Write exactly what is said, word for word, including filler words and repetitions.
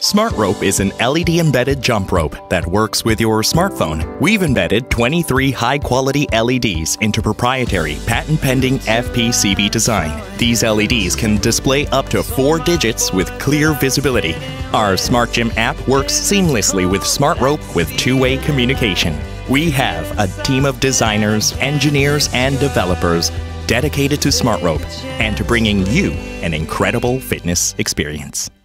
SmartRope is an L E D-embedded jump rope that works with your smartphone. We've embedded twenty-three high-quality L E Ds into proprietary, patent-pending F P C B design. These L E Ds can display up to four digits with clear visibility. Our Smart Gym app works seamlessly with SmartRope with two-way communication. We have a team of designers, engineers, and developers dedicated to SmartRope and to bringing you an incredible fitness experience.